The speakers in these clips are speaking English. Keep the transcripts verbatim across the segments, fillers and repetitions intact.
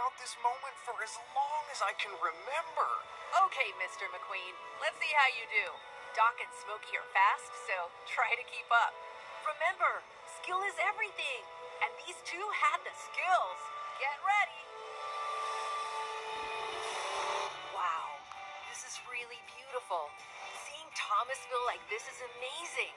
about this moment for as long as I can remember. Okay, Mister McQueen, let's see how you do. Doc and Smokey are fast, so try to keep up. Remember, skill is everything, and these two had the skills. Get ready. Wow, this is really beautiful. Seeing Thomasville like this is amazing.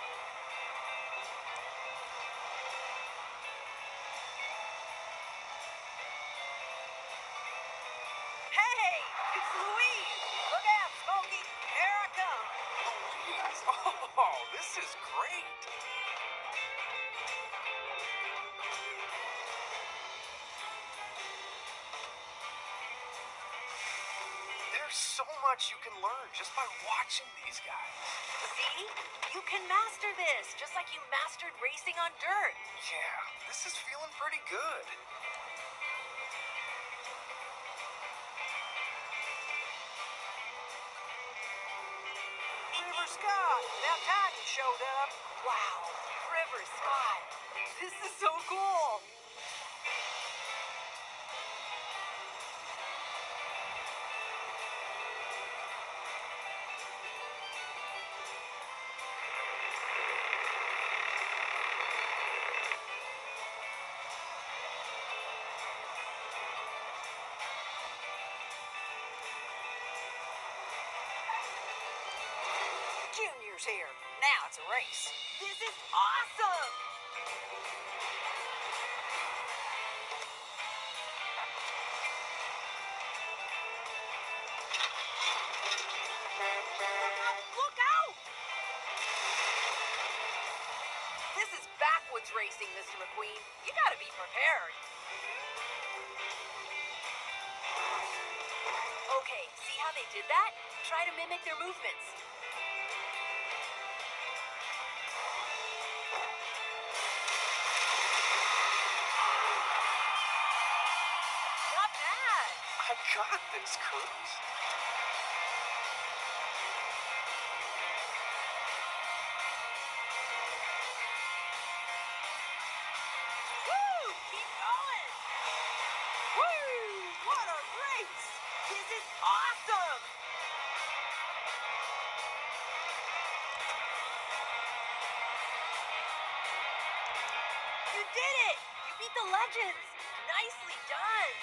Hey, it's Louise. Look out, Smokey. Here I come. Louise, oh, this is great. There's so much you can learn just by watching these guys. See? You can master this, just like you mastered racing on dirt. Yeah, this is feeling pretty good. River Scott, now Titan showed up. Wow, River Scott. This is so cool. Junior's here. Now it's a race. This is awesome! Look out! This is backwoods racing, Mister McQueen. You gotta be prepared. Okay, see how they did that? Try to mimic their movements. Not bad. I got this, Cruz. Woo! Keep going! Woo! What a race! This is awesome! You did it! You beat the legends! Nicely done!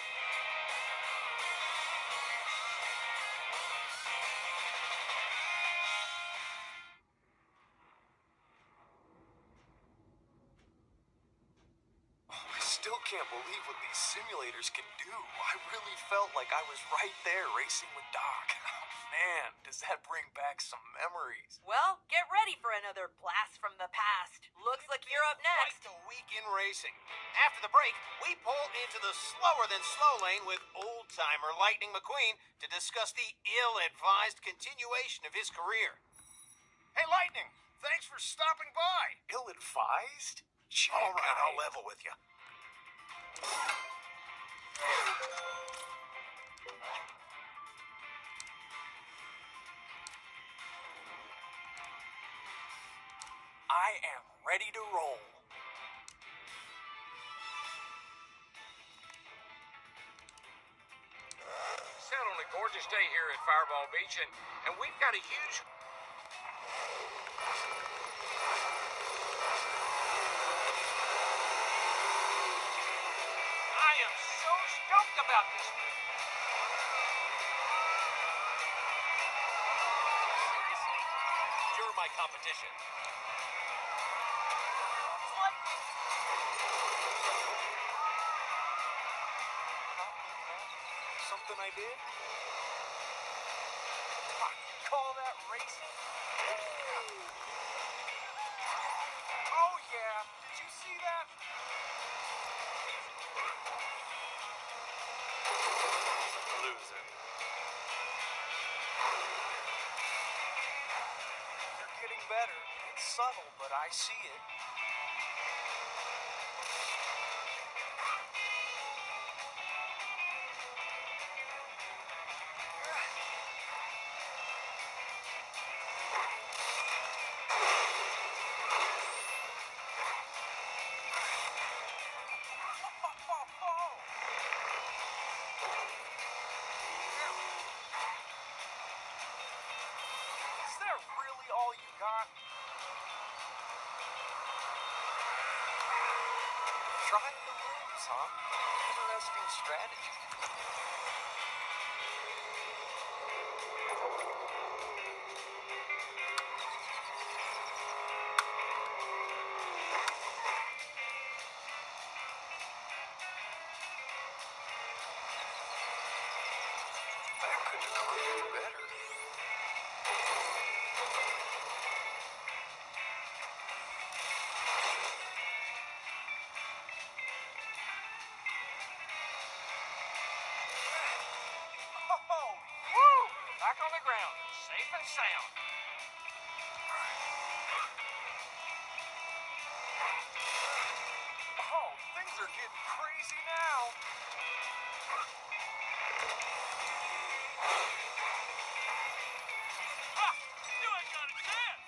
I still can't believe what these simulators can do. I really felt like I was right there racing with Doc. Man, does that bring back some memories. Well, get ready for another blast from the past. Looks like you're up next. Quite a week in racing. After the break, we pull into the slower-than-slow lane with old-timer Lightning McQueen to discuss the ill-advised continuation of his career. Hey, Lightning, thanks for stopping by. Ill-advised? All right, I'll level with you. I am ready to roll. Set on a gorgeous day here at Fireball Beach, and, and we've got a huge... I am so stoked about this. Seriously? You're my competition. Something I did? Call that racing? Oh yeah, did you see that? Loser. You're getting better. It's subtle, but I see it. all you got? Trying to lose, huh? Interesting strategy. That could have gone any better. Oh, woo! Back on the ground, safe and sound. Oh, things are getting crazy now. Ha! You ain't got a chance!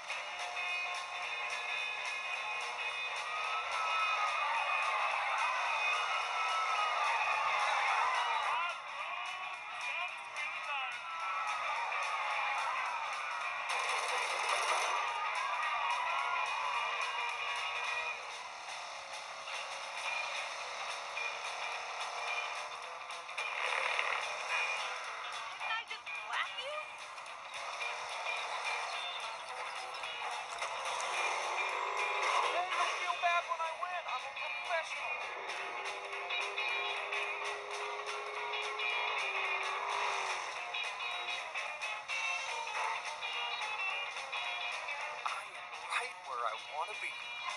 Didn't I just slap you? Hey, don't feel bad when I win. I'm a professional. I am right where I want to be.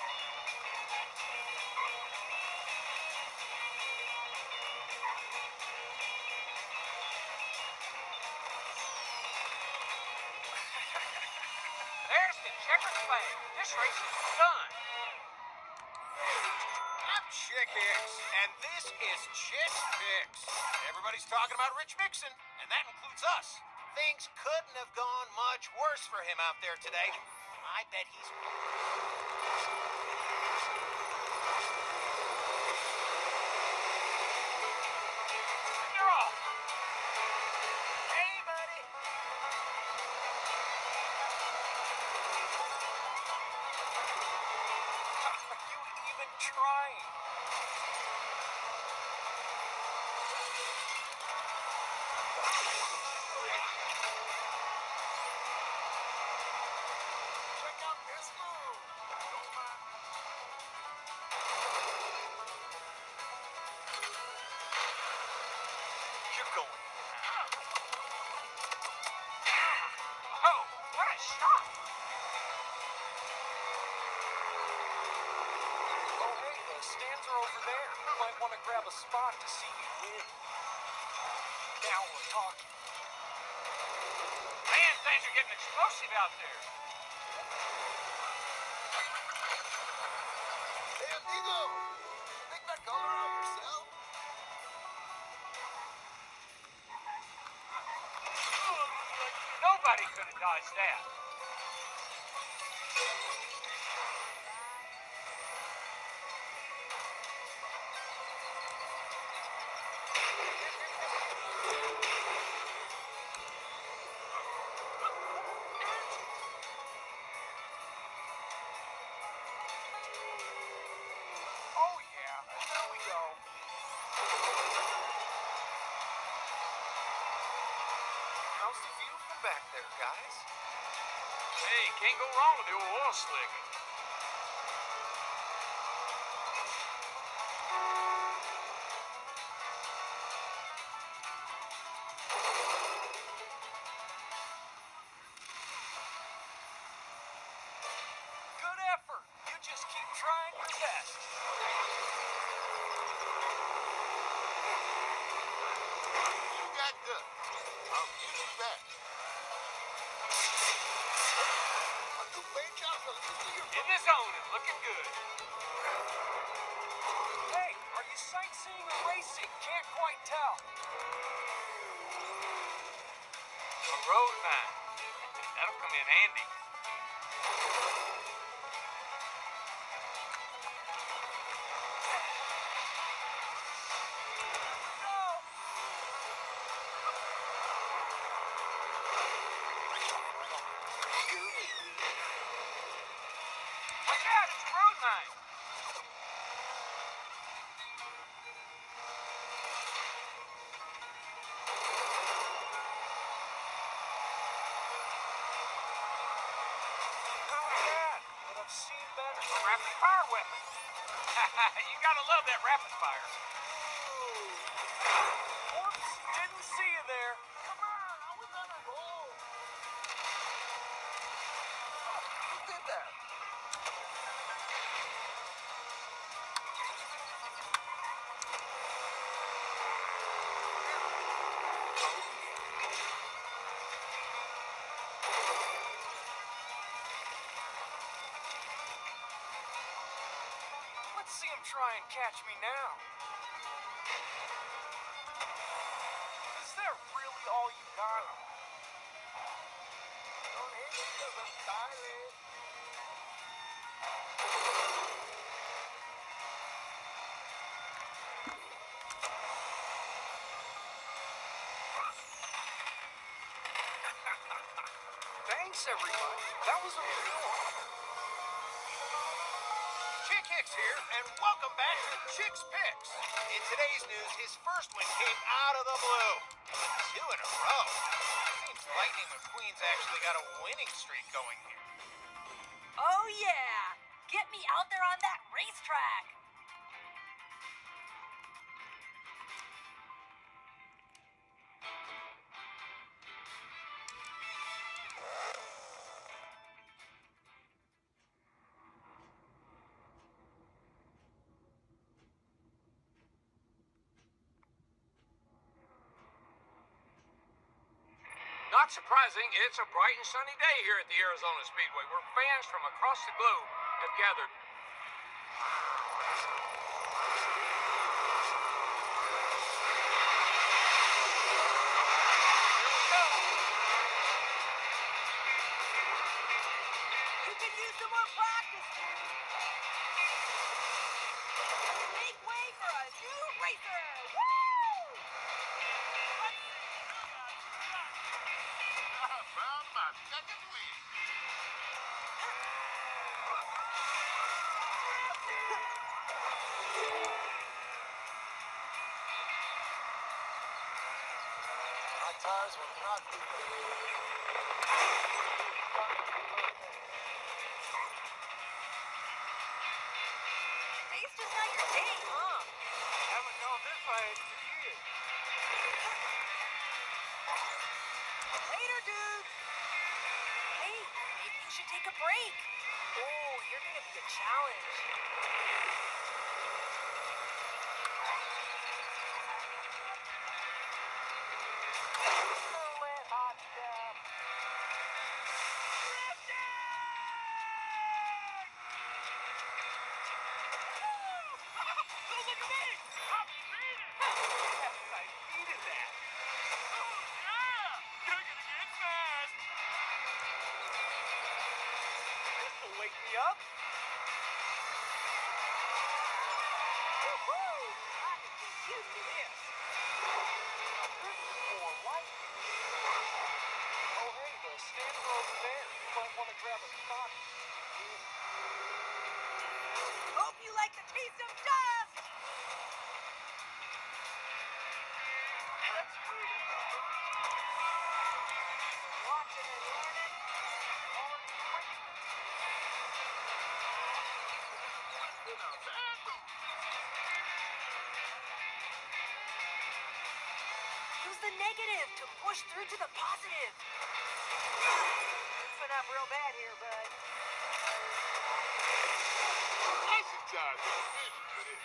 There's the checkered flag. This race is done. I'm Chick Hicks, and this is Chick Picks. Everybody's talking about Rich Mixon, and that includes us. Things couldn't have gone much worse for him out there today. I bet he's... You're off. Hey, buddy. Are you even trying? Check out this move. Don't mind. You're going. Oh, what a shot! Oh, hey, the stands are over there. You might want to grab a spot to see me win. Now we're talking. Man, things are getting explosive out there. Hey, amigo! Pick that color out yourself? Nobody could have dodged that. Oh, yeah. There we go. How's the view from back there, guys? Hey, can't go wrong with the old oil slick. Good effort. You just keep trying your best. You got good. I'll give you that. A new paint job released to your In the zone and looking good. Hey, are you sightseeing or racing? Can't quite tell. A road man. That'll come in handy. Here we rapid fire weapon. You gotta love that rapid fire. Whoops, didn't see you there. Come on, I was on a roll. Who did that? Let's see him try and catch me now. Is that really all you got? Don't hit me because I'm silent. Thanks, everybody. That was a real honor. Chick Hicks here, and welcome back to Chick's Picks. In today's news, his first win came out of the blue. Two in a row. Seems Lightning McQueen's actually got a winning streak going here. Oh, yeah. Get me out there on that racetrack. Not surprising, it's a bright and sunny day here at the Arizona Speedway, where fans from across the globe have gathered. Here we go. You can use some more practice, dude. Make way for a new racer. Woo! I found my second win. My tires will not be Today's just not your day, huh? Haven't known this fight for years. Later, dude. Hey, maybe you should take a break. Oh, you're gonna be a challenge. Oh, wet hot stuff. Wake me up. Woohoo! I can get used to this. This is more like it. Oh, hey, the stands are over there. You might want to grab a spot. Hope you like the taste of dust. That's sweet. Watching and learning. Already wasted. in a bad mood. Use the negative to push through to the positive. Mixing up real bad here, bud. Exercise is finished for this.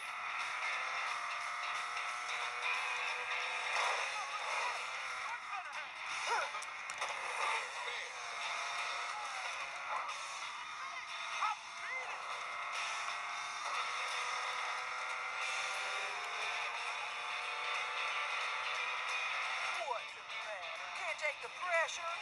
What's the matter? Can't take the pressure.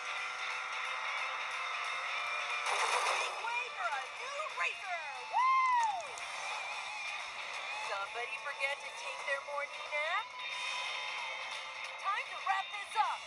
Make way for a new racer! Woo! Somebody forget to take their morning nap? Time to wrap this up.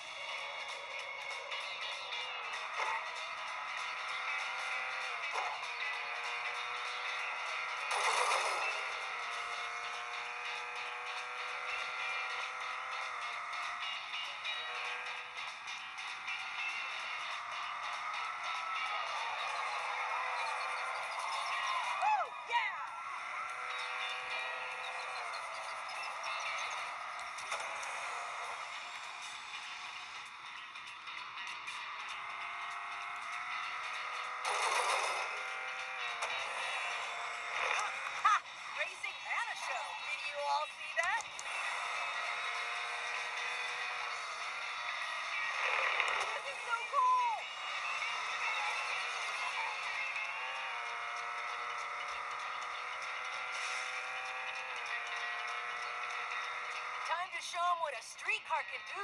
show them what a streetcar can do.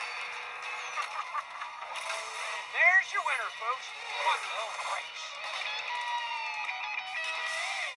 There's your winner, folks. What a race.